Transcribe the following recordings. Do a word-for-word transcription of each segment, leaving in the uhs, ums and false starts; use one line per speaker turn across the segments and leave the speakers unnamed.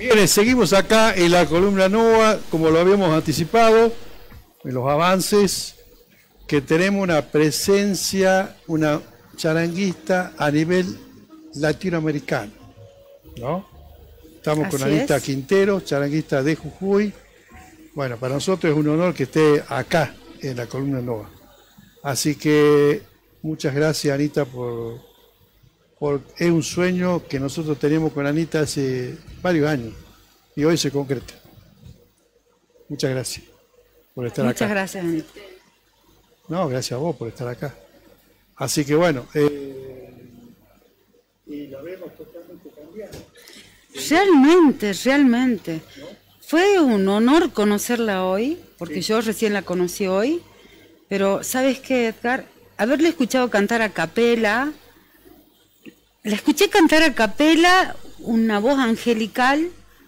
Bien, seguimos acá en la columna Nova, como lo habíamos anticipado, en los avances, que tenemos una presencia, una charanguista a nivel latinoamericano, ¿no? Estamos
Así
con Anita
es.
Quintero, charanguista de Jujuy. Bueno, para nosotros es un honor que esté acá en la columna Nova. Así que muchas gracias, Anita, por, por es un sueño que nosotros tenemos con Anita hace varios años y hoy se concreta. Muchas gracias por estar
Muchas
acá.
Muchas gracias, Anita.
No, gracias a vos por estar acá. Así que bueno, eh, y la vemos totalmente cambiada.
Realmente, realmente. Fue un honor conocerla hoy, porque sí. Yo recién la conocí hoy, pero ¿sabes qué, Edgar? Haberle escuchado cantar a capela, la escuché cantar a capela, una voz angelical,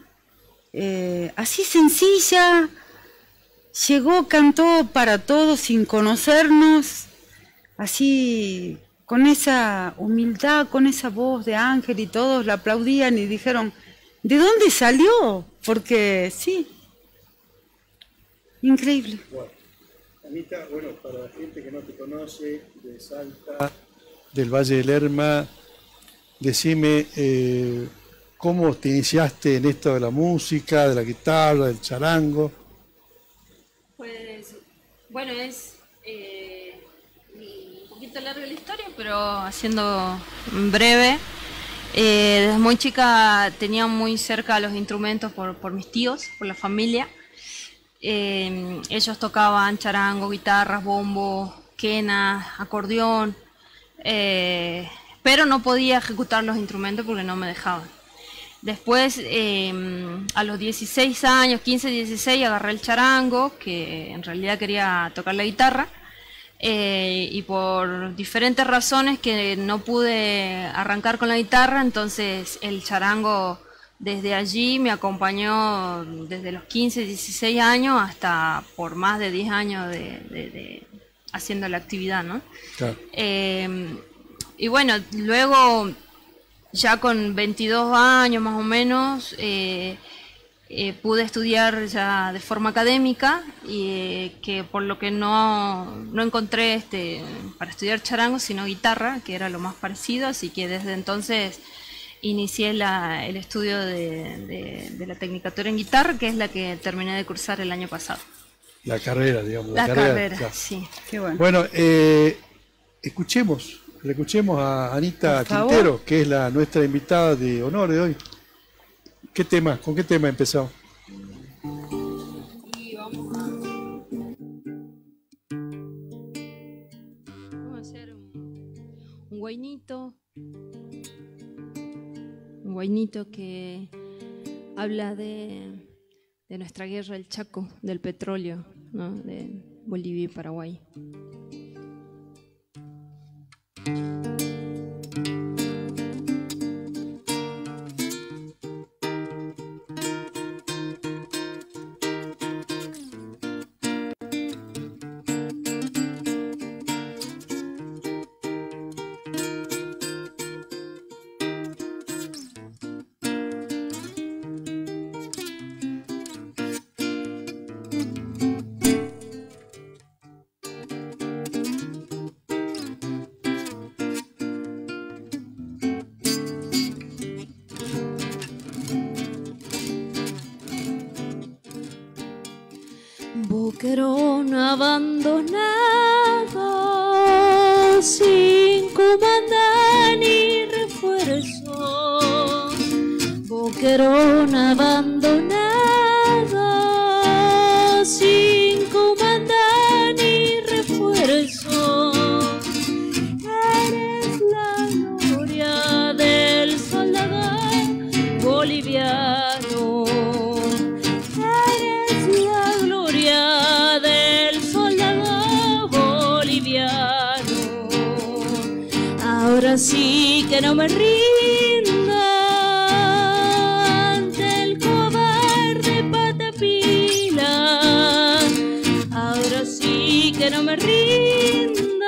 eh, así sencilla, llegó, cantó para todos sin conocernos, así con esa humildad, con esa voz de ángel, y todos la aplaudían y dijeron, ¿de dónde salió? Porque sí, increíble.
Bueno, Anita, bueno, para la gente que no te conoce, de Salta, del Valle del Lerma, decime eh, cómo te iniciaste en esto de la música, de la guitarra, del charango.
Pues, bueno, es eh, un poquito larga la historia, pero haciendo breve. Eh, desde muy chica tenía muy cerca los instrumentos por, por mis tíos, por la familia. Eh, ellos tocaban charango, guitarras, bombo, quena, acordeón, eh, pero no podía ejecutar los instrumentos porque no me dejaban. Después, eh, a los dieciséis años, quince, dieciséis, agarré el charango, que en realidad quería tocar la guitarra. Eh, y por diferentes razones que no pude arrancar con la guitarra, entonces el charango desde allí me acompañó desde los quince, dieciséis años hasta por más de diez años de, de, de haciendo la actividad, ¿no? Claro. Eh, y bueno, luego ya con veintidós años más o menos, eh, Eh, pude estudiar ya de forma académica y eh, que por lo que no, no encontré este, para estudiar charango sino guitarra, que era lo más parecido, así que desde entonces inicié la, el estudio de, de, de la tecnicatura en guitarra, que es la que terminé de cursar el año pasado.
La carrera, digamos.
La,
la
carrera,
carrera claro.
Sí.
Qué bueno.
Bueno, eh, escuchemos, le escuchemos a Anita Quintero, que es la nuestra invitada de honor de hoy. ¿Qué tema? ¿Con qué tema empezamos?
Y vamos a, vamos a hacer un, un guainito, un guainito que habla de, de nuestra guerra del Chaco, del petróleo, ¿no? De Bolivia y Paraguay.
Boquerón abandonado, sin comandante ni refuerzo. Boquerón abandonado, sin comandante ni refuerzo. Eres la gloria del soldado boliviano. Ahora sí que no me rindo ante el cobarde Patapila. Ahora sí que no me rindo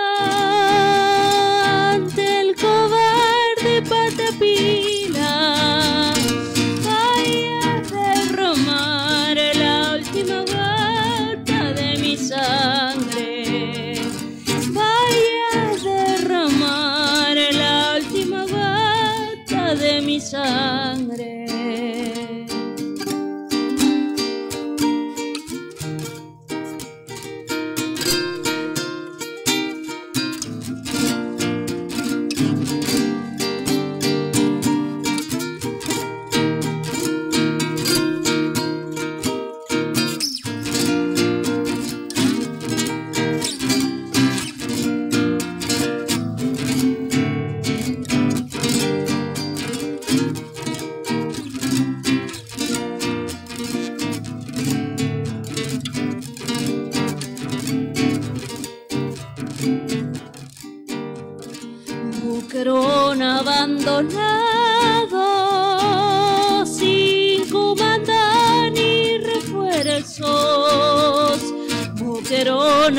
ante el cobarde Patapila. Vaya abandonado, sin comandar ni refuerzos. Boquerón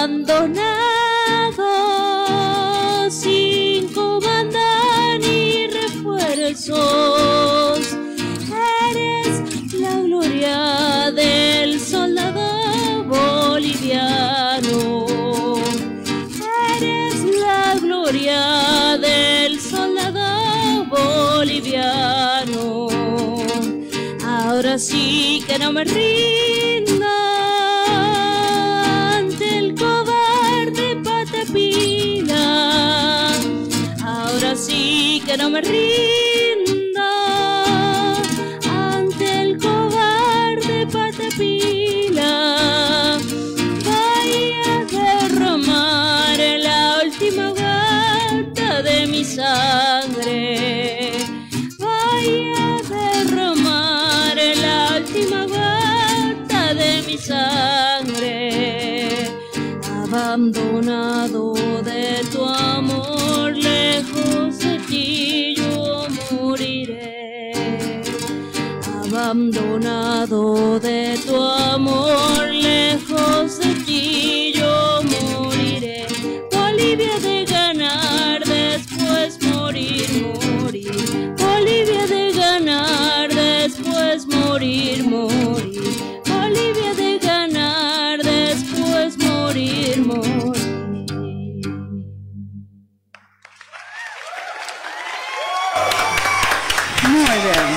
abandonado, sin comandar ni refuerzos. Eres la gloria del soldado boliviano. Eres la gloria del soldado boliviano. Ahora sí que no me rindo ante el cobarde Patapila. Ahora sí que no me rindo ante el cobarde Patapila. Voy a derramar la última gota de mi sangre. Voy a derramar la última gota de mi sangre. Abandonado de tu amor, lejos de ti yo moriré. Abandonado de tu amor, lejos de ti yo moriré. Bolivia de ganar, después morir, morir. Bolivia de ganar, después morir, morir. Bolivia de ganar, después morir, morir.
Muy bien.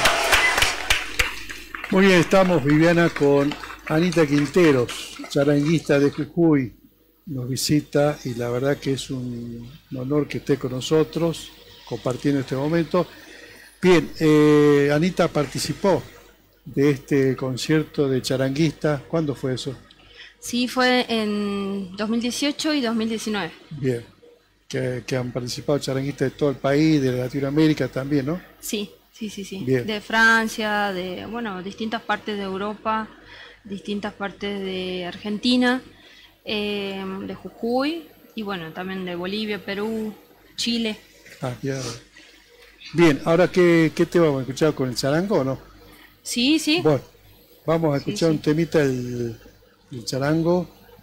Muy bien, estamos, Viviana, con Anita Quinteros, charanguista de Jujuy. Nos visita y la verdad que es un honor que esté con nosotros compartiendo este momento. Bien, eh, Anita participó de este concierto de charanguista. ¿Cuándo fue eso?
Sí, fue en dos mil dieciocho y dos mil diecinueve.
Bien, que, que han participado charanguistas de todo el país, de Latinoamérica también, ¿no?
Sí, sí, sí, sí.
Bien.
De Francia, de, bueno, distintas partes de Europa, distintas partes de Argentina, eh, de Jujuy y bueno, también de Bolivia, Perú, Chile.
Ah, ya. Bien, ahora ¿qué, qué te vamos a escuchar con el charango o no?
Sí, sí.
Bueno, vamos a
Sí,
escuchar
sí.
un temita del, del charango,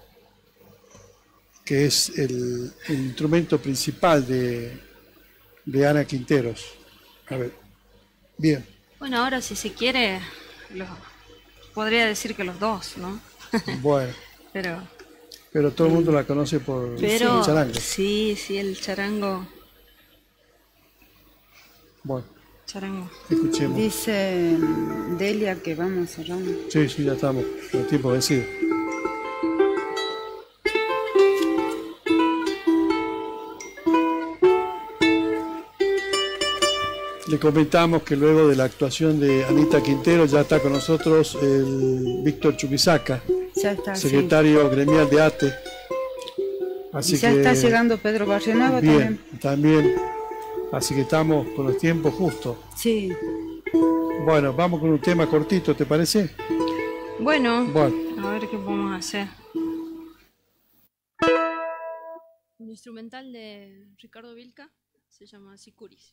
que es el, el instrumento principal de, de Ana Quinteros. A ver, bien,
Bueno, ahora si se quiere, lo- podría decir que los dos, ¿no?
bueno,
Pero,
pero todo el mundo la conoce por
pero
el charango.
sí, sí, el charango,
Bueno,
charango.
escuchemos.
Dice Delia que vamos cerrando.
Sí, sí, ya estamos, con el tiempo vencido. Le comentamos que luego de la actuación de Anita Quintero ya está con nosotros el Víctor Chuquisaca,
Ya está, sí.
secretario gremial de ATE. Así
Y ya
que,
está llegando Pedro Barrionuevo
bien,
también.
también. Así que estamos con los tiempos justos.
Sí.
Bueno, vamos con un tema cortito, ¿te parece?
Bueno,
Bueno,
a ver qué podemos hacer. Un instrumental de Ricardo Vilca se llama Sicuris.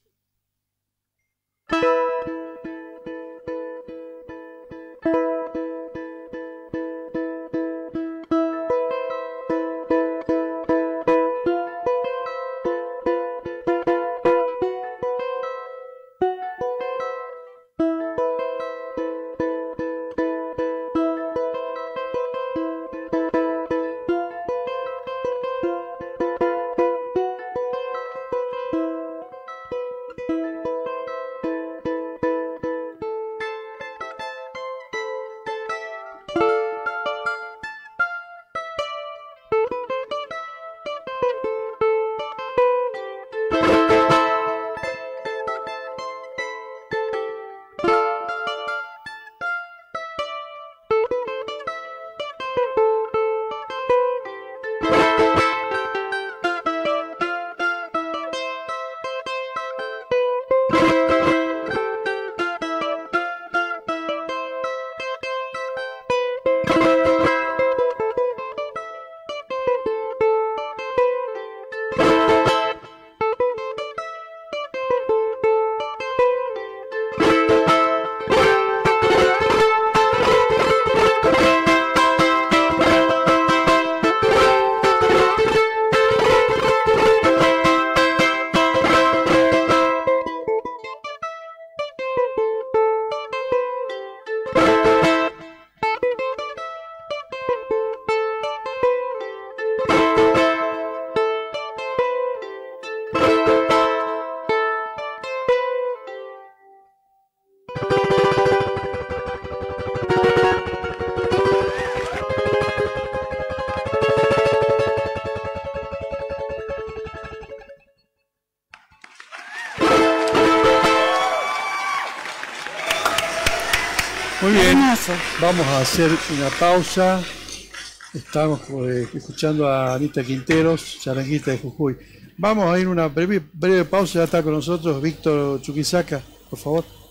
Muy bien,
Hermoso.
vamos a hacer una pausa. Estamos eh, escuchando a Anita Quinteros, charanguista de Jujuy. Vamos a ir a una breve, breve pausa, ya está con nosotros Víctor Chuquisaca, por favor.